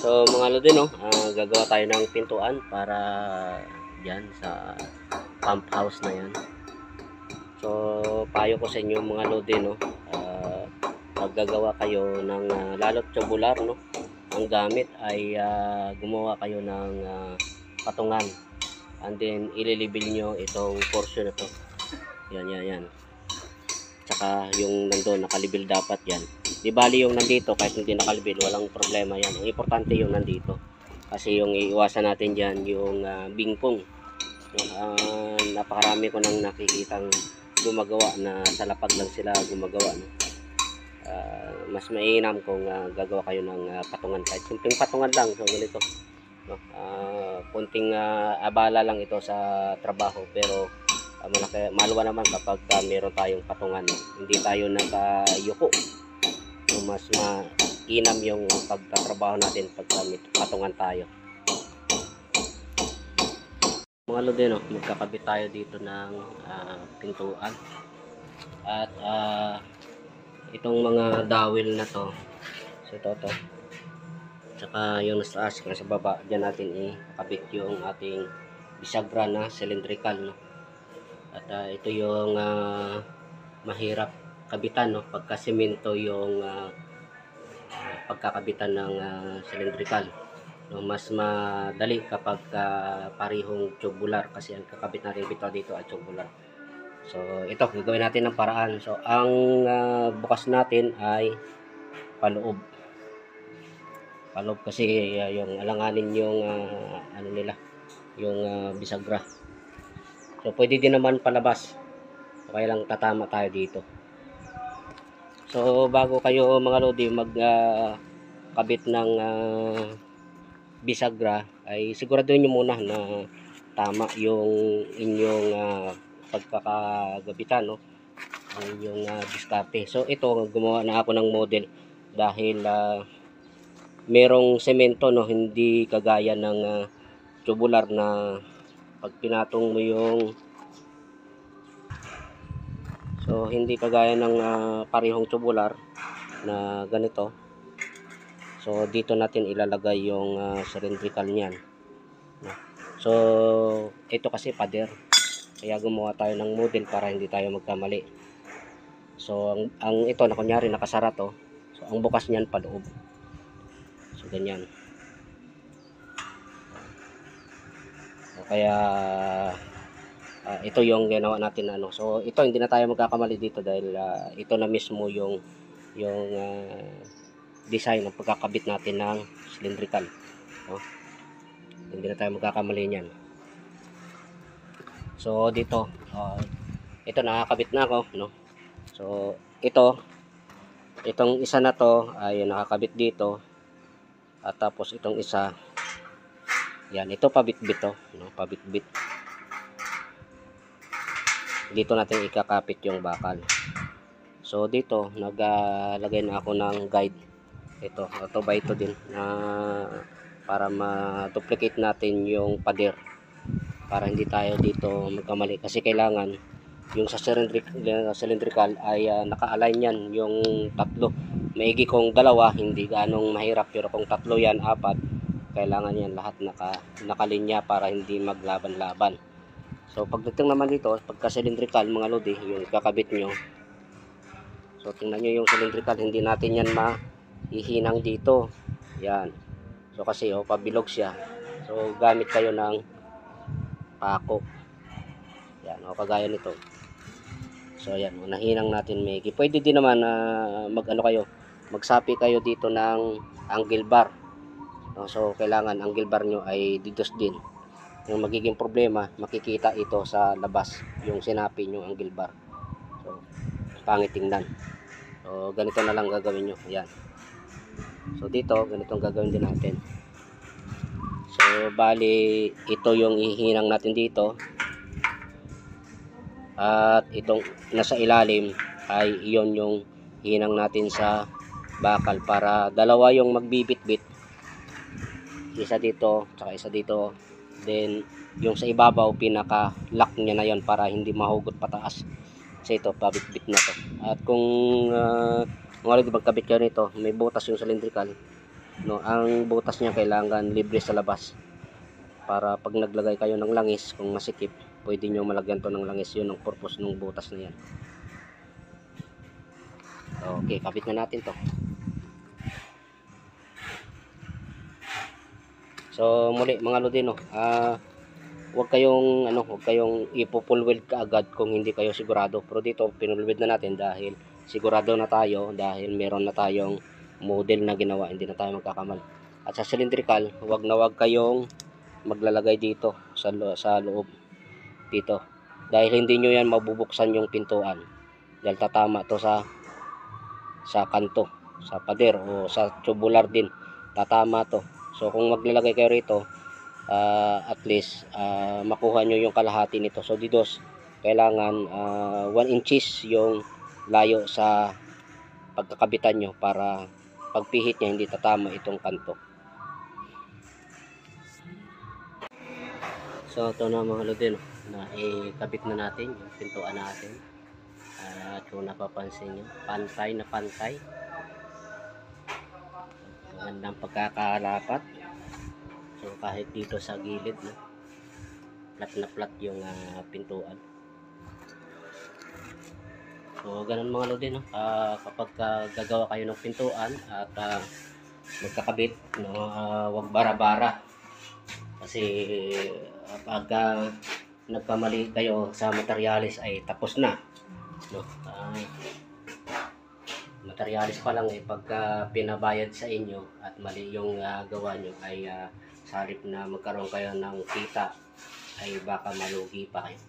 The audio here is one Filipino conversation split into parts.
So mga lodi, no, gagawa tayo ng pintuan para diyan sa pump house na yan. So payo ko sa inyo mga lodi, no, paggagawa kayo ng lalot tubular, no, ang gamit ay gumawa kayo ng patungan, and then ililibil nyo itong portion na to. Yan. Tsaka yung nandun nakalibil dapat yan. Di bali yung nandito kahit hindi nakalibil, walang problema yan. Ang importante yung nandito. Kasi yung iiwasan natin dyan yung bingkong. Napakarami ko nang nakikitang gumagawa na sa lapag lang sila gumagawa. No? Mas mainam kung gagawa kayo ng patungan. Kahit simpleng patungan lang. So ganito. No? Kunting abala lang ito sa trabaho. Pero maluwa naman kapag meron tayong patungan. No? Hindi tayo nakayuko. So, mas mainam yung pagtatrabaho natin pagka may patungan tayo. Mga lodi, no, magkakabit tayo dito ng pintuan. At itong mga dowel na to, so ito. Tsaka yung nasa baba, dyan natin ikabit yung ating bisagra na cylindrical. No? At ito yung mahirap kabitan, no, pagka semento yung pagkakabitan ng cylindrical. No, mas madali kapag parihong tubular kasi ang kakabit natin dito ay tubular. So ito gagawin natin ng paraan. So ang bukas natin ay paloob kasi yung alanganin yung ano nila, yung bisagra. So pwede din naman palabas, kaya lang tatama tayo dito. So bago kayo mga lodi magkabit ng bisagra ay siguraduhin nyo muna na tama yung inyong pagkakagabitan, no? Ang inyong diskarte. So ito gumawa na ako ng model dahil merong semento, no, hindi kagaya ng tubular na pag pinatong mo yung hindi kagaya ng parehong tubular na ganito. So dito natin ilalagay yung cylindrical niyan. So ito kasi pader, kaya gumawa tayo ng model para hindi tayo magkamali. So ang ito na kunyari nakasara to, so ang bukas niyan paloob. So ganyan. So, kaya ito yung ginawa natin ano. So ito hindi na tayo magkakamali dito dahil ito na mismo yung design ng pagkakabit natin ng cylindrical. No? Hindi na tayo magkakamali niyan. So dito ito nakakabit na ako, no. So itong isa na to ay nakakabit dito, at tapos itong isa yan, ito pabitbit to, no, pabitbit. Dito natin ikakapit yung bakal. So dito naglagay na ako ng guide. Ito ba ito din na para ma-duplicate natin yung pader para hindi tayo dito magkamali, kasi kailangan yung sa cylindrical ay naka-align yan yung tatlo. Maigi kung dalawa hindi ganong mahirap, pero kung tatlo yan, apat, kailangan yan lahat nakalinya para hindi maglaban-laban. So pagdating naman dito, pagka cylindrical mga lodi, yung kakabit nyo, so tingnan nyo yung cylindrical, hindi natin yan maihinang dito. Yan. So kasi pabilog siya. So gamit kayo ng pako. Yan, kagaya nito. So yan, nahinang natin maigi. Pwede din naman magsapi kayo dito ng angle bar. So kailangan angle bar nyo ay didos din. Yung magiging problema, makikita ito sa labas yung sinapi nyo angle bar. So pangit tingnan. So ganito na lang gagawin nyo. Yan. So dito ganitong gagawin din natin. So bali ito yung ihinang natin dito, at itong nasa ilalim ay iyon yung hinang natin sa bakal para dalawa yung magbibit-bit, isa dito tsaka isa dito, then yung sa ibabaw pinaka lock niya na yon para hindi mahugot pataas. So ito pabit-bit na to. At kung magkabit kayo nito, may butas yung cylindrical, no, ang butas niya kailangan libre sa labas para pag naglagay kayo ng langis, kung masikip, pwede nyo malagyan to ng langis. Yun ang purpose ng butas na yan. Okay, kabit na natin to. So muli mga lodino, huwag kayong ipo-full weld kaagad kung hindi kayo sigurado. Pero dito pinulweld na natin dahil sigurado na tayo, dahil meron na tayong model na ginawa, hindi na tayo magkakamali. At sa cylindrical, huwag kayong maglalagay dito sa loob dito, dahil hindi nyo yan mabubuksan yung pintuan, dahil tatama to sa kanto, sa pader o sa tubular din, tatama to. So kung maglalagay kayo rito, at least makuha nyo yung kalahati nito. So dito kailangan 1 inches yung layo sa pagkakabitan nyo para pagpihit niya hindi tatama itong kanto. So ito na mga lodin, na ikabit na natin yung pintuan natin. At kung napapansin nyo, pantay na pantay, magandang pagkakarapat. So kahit dito sa gilid, no, flat na flat yung pintuan. So ganun mga lodi, no, kapag gagawa kayo ng pintuan at magkakabit, no, wag bara-bara, kasi pag nagkamali kayo sa materialis ay tapos na, no. Materialis pa lang pagka pinabayad sa inyo at mali yung gawa nyo ay sa halip na magkaroon kayo ng kita ay baka malugi pa kayo.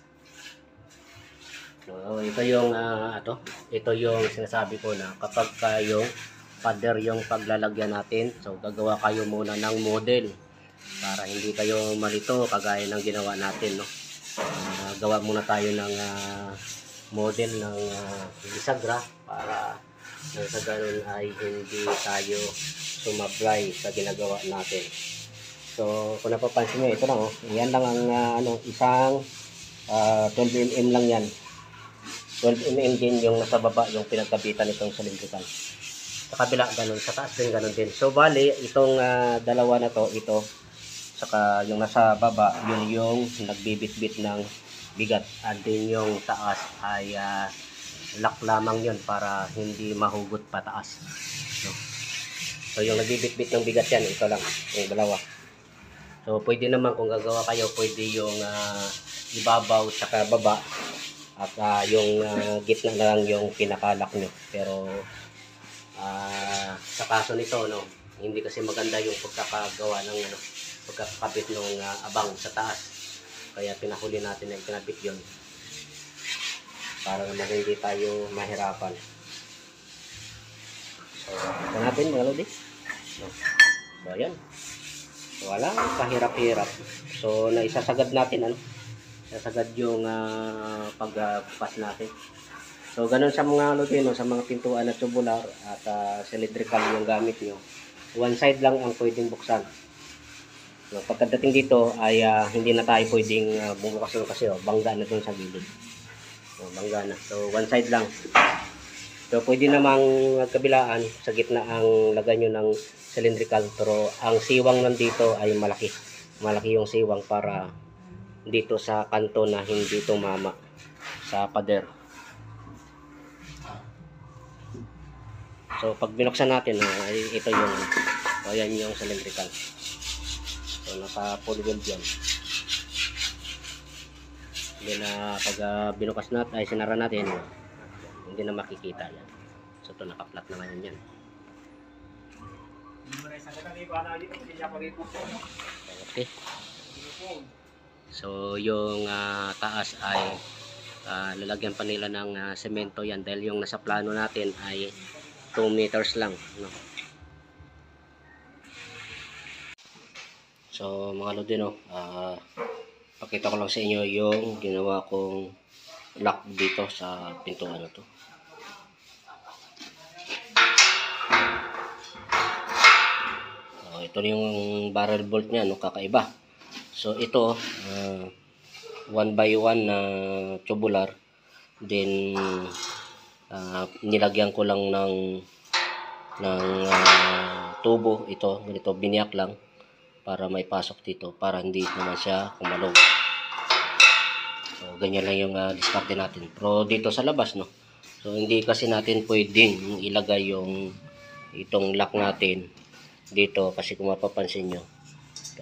So ito yung sinasabi ko na kapag yung pader yung paglalagyan natin, so gagawa kayo muna ng model para hindi kayo malito kagaya ng ginawa natin, no. Gawa muna tayo ng model ng bisagra para sa ganun ay hindi tayo sumablay sa ginagawa natin. So kung napapansin nyo, ito lang, yan lang ang isang 12mm lang yan. 12mm din yung nasa baba, yung pinagkabitan itong cylindrical. Sa kabila ganun, sa taas din ganun din. So bali itong dalawa na to, ito saka yung nasa baba, yun yung nagbibit-bit ng bigat, and then yung taas ay lock lamang yun para hindi mahugot pataas, no? So yung nagbibit-bit ng bigat yan, ito lang, yung dalawa. So pwede naman kung gagawa kayo, pwede yung ibabaw saka baba, at yung gitna na lang yung pinakalock nyo. Pero sa kaso nito, no, hindi kasi maganda yung pagkakagawa ng pagkakabit ng abang sa taas, kaya pinahuli natin na ikinabit yun para naman hindi tayo mahirapan. So ito natin mga lodi, no. So ayan, so wala kahirap-hirap. So naisasagad natin, sasagad yung pagbukas natin. So ganun sa mga lodi, no, sa mga pintuan na tubular at cylindrical yung gamit nyo, one side lang ang pwedeng buksan. So pagkadating dito ay hindi na tayo pwedeng bumukas kasi bangga na dun sa gilid. So bangga na. So one side lang. So pwede namang kabilaan, sa gitna ang lagay nyo ng cylindrical, pero ang siwang nandito ay malaki. Malaki yung siwang para dito sa kanto na hindi tumama sa pader. So pag binuksan natin, ay ito yung, so ayan yung cylindrical. So naka full weld yan. Hindi na pag binukas natin ay sinara natin, hindi na makikita yan. So ito naka-flat na ngayon yan. Okay. So yung taas ay lalagyan pa nila ng semento yan, dahil yung nasa plano natin ay 2 meters lang, no? So mga lodi, no, pakita ko lang sa inyo yung ginawa kong lock dito sa pintuan na to. So ito yung barrel bolt nya, no, kakaiba. So ito 1 by 1 na tubular, then nilagyan ko lang ng tubo. Ito, ganito, biniyak lang para may pasok dito, para hindi naman siya kumalog. So, ganyan lang yung diskarte natin. Pero dito sa labas, no? So, hindi kasi natin pwedeng ilagay yung itong lock natin dito kasi kung mapapansin nyo, ito,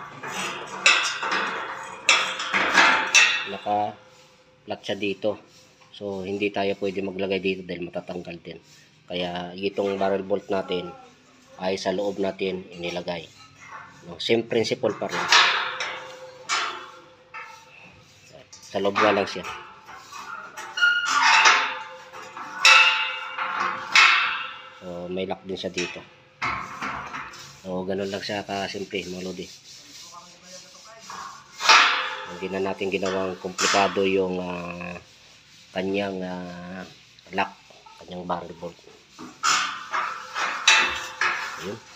naka-flat siya dito. So, hindi tayo pwede maglagay dito dahil matatanggal din. Kaya, itong barrel bolt natin ay sa loob natin inilagay. No, same principle pa rin. Sa loob nga lang siya. So, may lock din siya dito. So, ganun lang siya kasimple, mga lodi. Hindi na natin ginawang komplikado yung kanyang lock, kanyang barrel bolt. Ayun.